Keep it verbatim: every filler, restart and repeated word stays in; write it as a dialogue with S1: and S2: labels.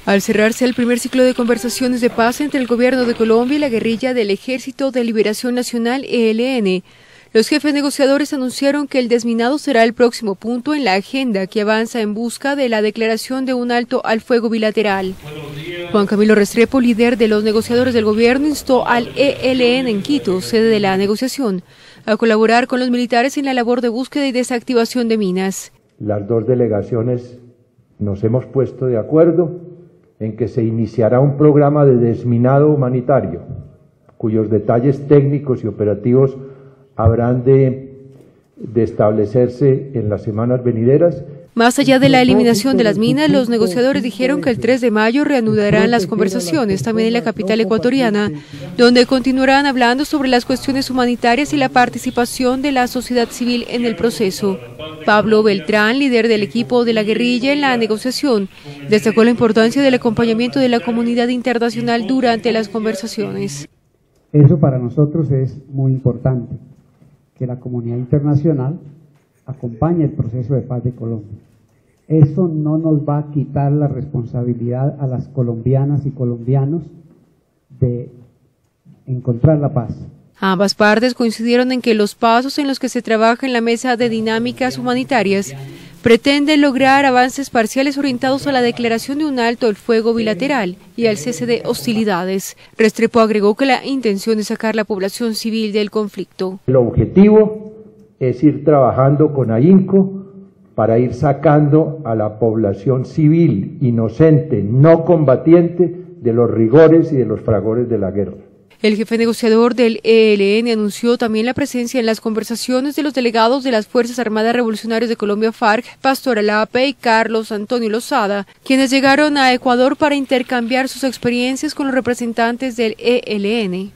S1: Al cerrarse el primer ciclo de conversaciones de paz entre el gobierno de Colombia y la guerrilla del Ejército de Liberación Nacional E L N, los jefes negociadores anunciaron que el desminado será el próximo punto en la agenda que avanza en busca de la declaración de un alto al fuego bilateral. Juan Camilo Restrepo, líder de los negociadores del gobierno, instó al E L N en Quito, sede de la negociación, a colaborar con los militares en la labor de búsqueda y desactivación de minas.
S2: Las dos delegaciones nos hemos puesto de acuerdo en que se iniciará un programa de desminado humanitario, cuyos detalles técnicos y operativos habrán de, de establecerse en las semanas venideras.
S1: Más allá de la eliminación de las minas, los negociadores dijeron que el tres de mayo reanudarán las conversaciones, también en la capital ecuatoriana, donde continuarán hablando sobre las cuestiones humanitarias y la participación de la sociedad civil en el proceso. Pablo Beltrán, líder del equipo de la guerrilla en la negociación, destacó la importancia del acompañamiento de la comunidad internacional durante las conversaciones.
S3: Eso para nosotros es muy importante, que la comunidad internacional acompañe el proceso de paz de Colombia. Eso no nos va a quitar la responsabilidad a las colombianas y colombianos de encontrar la paz.
S1: Ambas partes coincidieron en que los pasos en los que se trabaja en la mesa de dinámicas humanitarias pretenden lograr avances parciales orientados a la declaración de un alto al fuego bilateral y al cese de hostilidades. Restrepo agregó que la intención es sacar la población civil del conflicto.
S2: El objetivo es ir trabajando con ahínco para ir sacando a la población civil, inocente, no combatiente, de los rigores y de los fragores de la guerra.
S1: El jefe negociador del E L N anunció también la presencia en las conversaciones de los delegados de las Fuerzas Armadas Revolucionarias de Colombia FARC, Pastor Alape y Carlos Antonio Lozada, quienes llegaron a Ecuador para intercambiar sus experiencias con los representantes del E L N.